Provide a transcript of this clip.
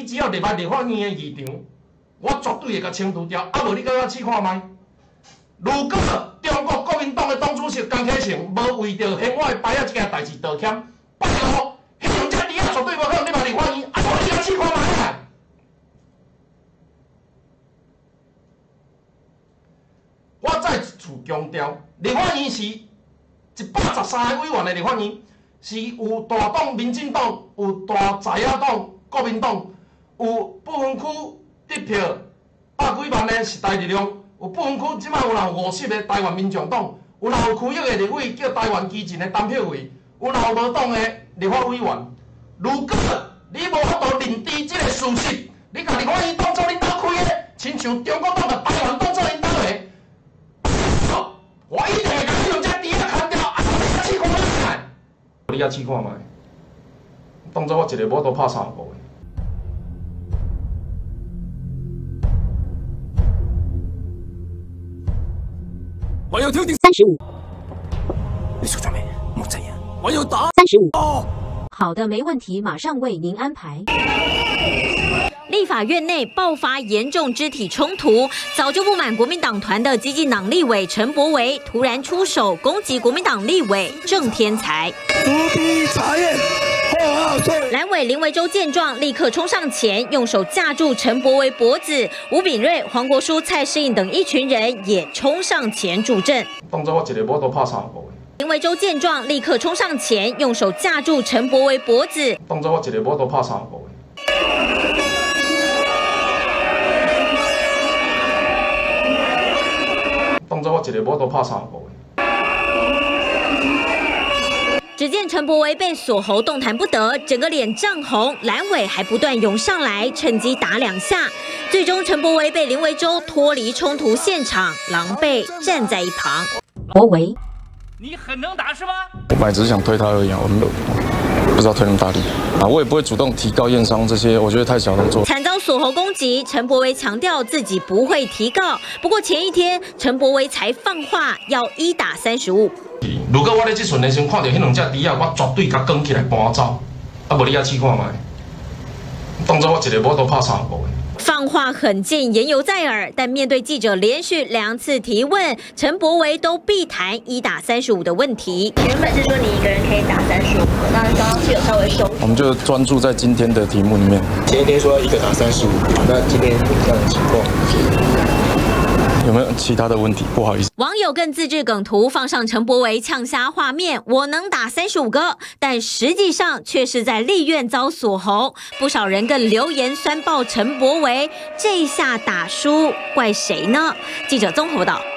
只要入来立法院的议场，我绝对会甲清除掉。啊，无你甲我试看卖。如果中国国民党的党主席江启臣无为着现我的牌仔这件代志道歉，拜托，迄两只字啊绝对无可能入来立法院。啊，无你甲试看卖。我再次强调，立法院是113个委员的立法院，是有大党民进党，有大在野党国民党，有不分区得票100几万的时代力量，有不分区即摆有50个台湾民众党，有区域的立委叫台湾基进的单票委，有无党的立法委员。如果你无法度认知这个事实，你家立法院当作恁家开的，亲像中国党甲台湾当作恁家的。我一定会甲你用这猪仔砍掉，啊！你试看卖，你也试看卖，当作我一个无都拍3步的。 我要挑戰 35。 你熟咗未？莫這樣，我要打 35。 哦。 好的，没问题，马上为您安排。 立法院内爆发严重肢体冲突，早就不满国民党团的激进党立委陈柏惟突然出手攻击国民党立委郑天才。蓝委林维洲见状，立刻冲上前，用手架住陈柏惟脖子。吴秉叡、黄国书、蔡适应等一群人也冲上前助阵。 当作我一个无都拍3步的。 林维洲见状，立刻冲上前，用手架住陈柏惟脖子。 当作我一个无都拍3步的。当作我一个无都拍3步的。 只见陈柏惟被锁喉，动弹不得，整个脸涨红，蓝委还不断涌上来，趁机打2下。最终，陈柏惟被林维洲脱离冲突现场，狼狈站在一旁。 柏惟， 你很能打是吗？ 我本来只是想推他而已，我们不知道推那么大力啊！我也不会主动提告验伤这些，我觉得太小动作。 惨遭锁喉攻击，陈柏惟强调自己不会提告。不过前一天，陈柏惟才放话要1打35。 如果我咧即瞬间先看到迄两只猪仔，我绝对甲扛起来搬走。啊，无你也试看卖，当作我一个无都拍3步的。 放话很近，言犹在耳，但面对记者连续2次提问，陈柏惟都避谈1打35的问题。 原本是说你一个人可以打35个，那刚刚是有稍微收。 我们就专注在今天的题目里面。 前一天说一个打35，那今天这样的情况， 有没有其他的问题？不好意思。 网友更自制梗图放上陈柏惟呛瞎画面，我能打35个，但实际上却是在立院遭锁喉。不少人更留言酸爆陈柏惟，这一下打输怪谁呢？记者综合报道。